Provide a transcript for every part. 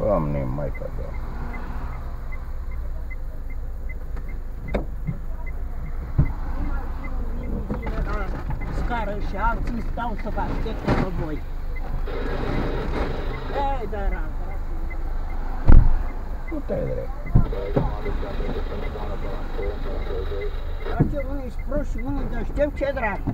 Doamne, Maica Doamne. Scară și alții stau să vă aștepte pe voi. Ei, dar Nu te-ai drept. dar ce unii ești proști și unii deștept, ce dracu?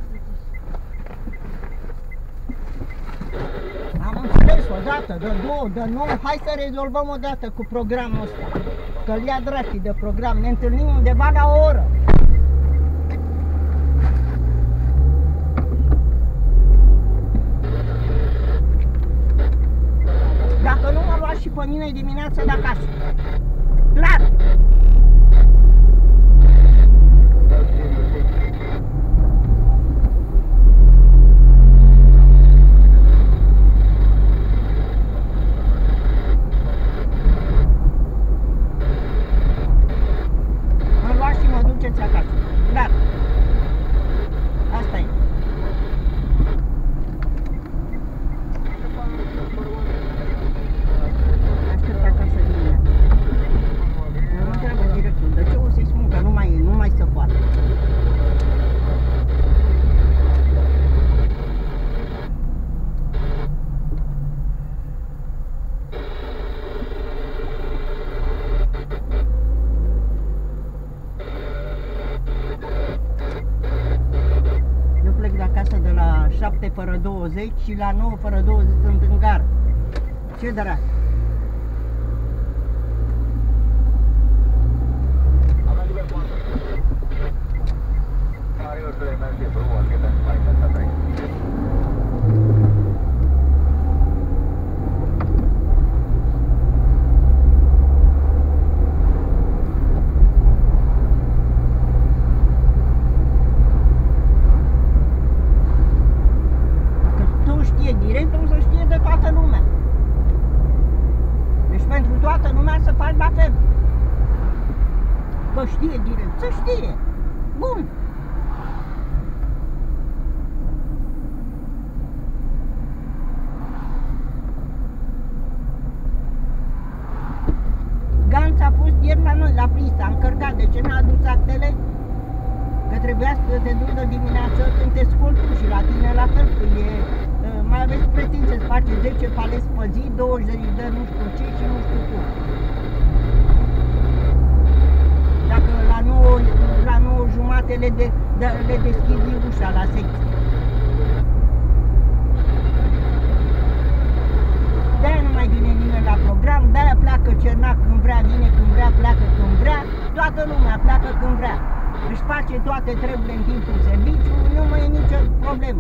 Am înțeles odată, de două, de nouă, hai să rezolvăm odată cu programul ăsta. Că-l ia drachii de program, ne întâlnim undeva la o oră. Dacă nu mă luați și pe mine dimineața de acasă. Clar! Mă luați și mă duceți acasă. Clar! Asta e. Aștept acasă dimineața. Mă întreabă directul, de ce o să-i spun că nu mai se poate? Eu plec de acasă de la 7 fără 20 și la 9 fără 20 sunt în gară. Ce dracu? Dacă tu știe directul, să știe de toată lumea. Deci pentru toată lumea să faci la fel. Că știe direct, să știe. Bun. Ganț a fost ieri la noi, la pista, a încărcat. De ce n-a adus actele? Că trebuia să te duci de dimineață când te scoli tu și la tine la fel, că e, mai aveți pretenție să faci 10 paleți pe zi, 20 de nu știu ce și nu știu cum. Dacă la 9 jumate le deschizi ușa la secție. De-aia nu mai vine nimeni la program, de-aia pleacă Cernac când vrea, vine când vrea, pleacă când vrea, toată lumea pleacă când vrea. Își face toate treburile în timpul serviciului, nu mai e nicio problemă.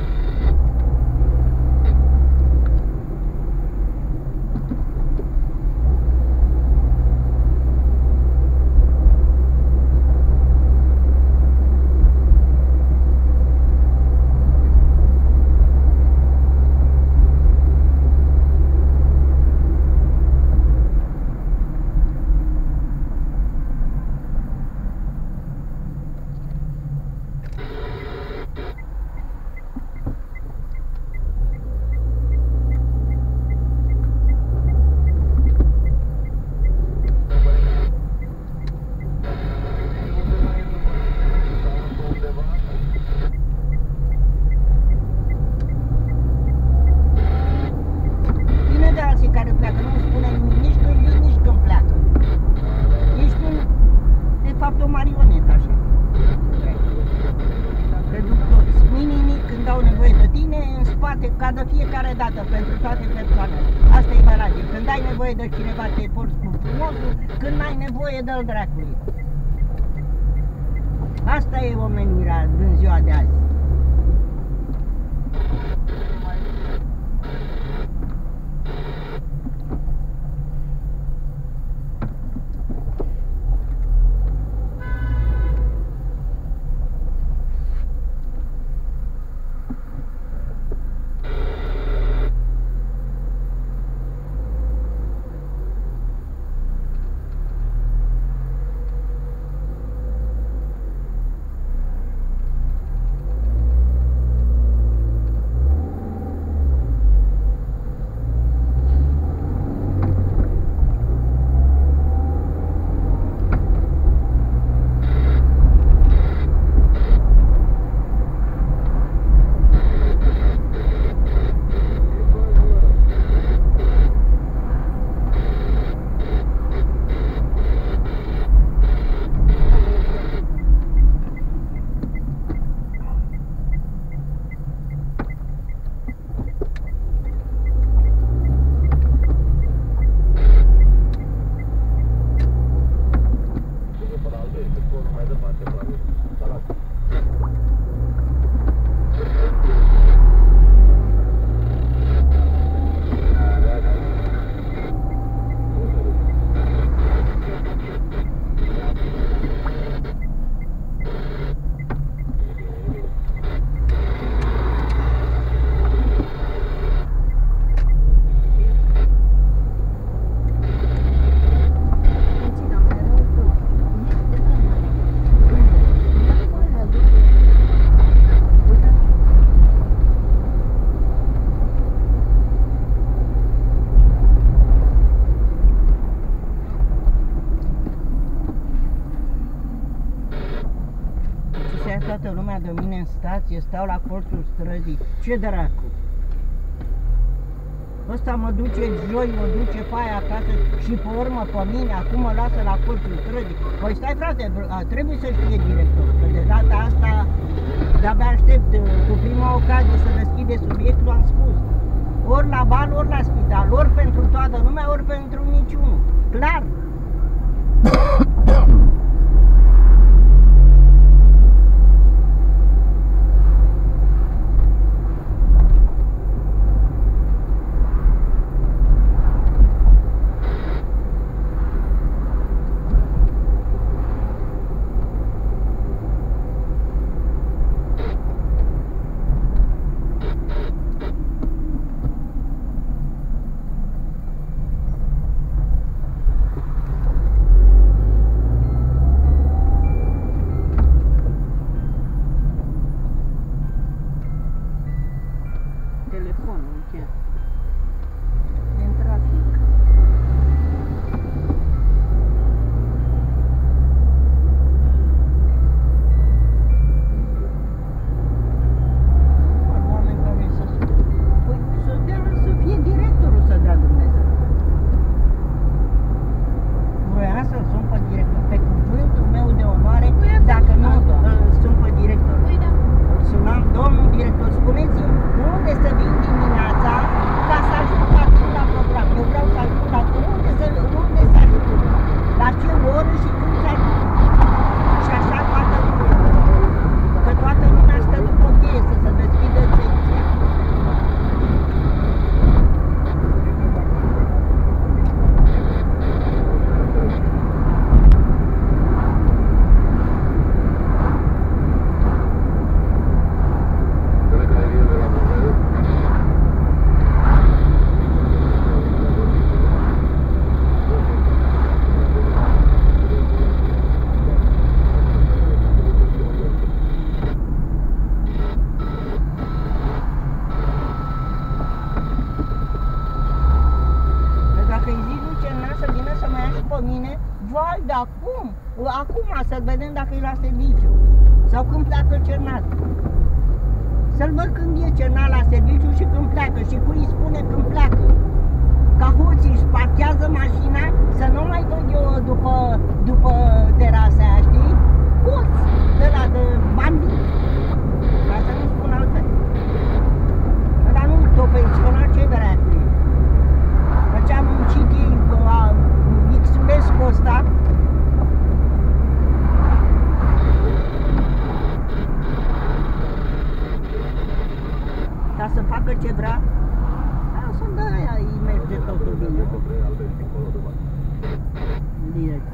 Ca de fiecare dată, pentru toate persoanele. Asta e valabil. Când ai nevoie de cineva, te porți cu frumosul, când n-ai nevoie, dă-l dracului. Asta e omenirea din ziua de azi. mașina de mine în stație, stau la colțul străzii. Ce dracu? Ăsta mă duce joi, mă duce pe aia acasă și pe urmă pe mine, acum mă lasă la colțul străzii. Păi stai frate, trebuie să știe directorul, că de data asta de-abia aștept cu prima ocazie să deschide subiectul, am spus. Ori la bal, ori la spital, ori pentru toată lumea, ori pentru niciunul. Clar. Telefonul chiar. E în trafic. Oameni care să spun. Păi să fie directorul să dea Dumnezeu. Vroia să-l sun pe director. Pe cuvântul meu de onoare, dacă nu îl sun pe director. Îl sunam, domnul director, spuneți-mi unde să vin dimineața ca să ajung la timp la program. Eu vreau să ajung la timp. Unde să ajung? La ce oră și când să ajung? Și așa toată lumea. Că toată lumea stă după cheie să se deschidă secția. Pe mine, vai, de acum să-l vedem dacă e la serviciu sau când pleacă Cernal. Să-l văd când e Cernal la serviciu și când pleacă și cui îi spune când pleacă. Ca hoții își parchează mașina, să nu mai văd eu după terasa aia, știi? Hoți de la de bandit, ca să nu spun altfel. Ăla nu s-o pensionat, ce dracu e? Că ce-am muncit ei X-Ulescu ăsta, ca să facă ce vrea, să dă aia, îi merge totul bine. Direct.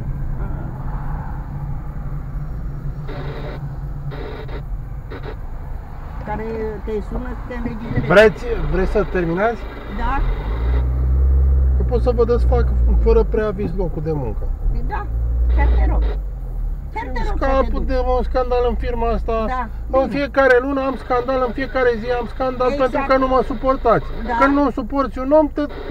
Care te sună să te înregistrezi. Vreți să terminați? Da. Eu pot să vă desfac fără preaviz locul de muncă. Da, chiar te rog. Chiar te rog să te duci. De un scandal în firma asta. Da, în fiecare lună am scandal, în fiecare zi am scandal, exact. pentru că nu mă suportați. Da. Când nu suporți un om,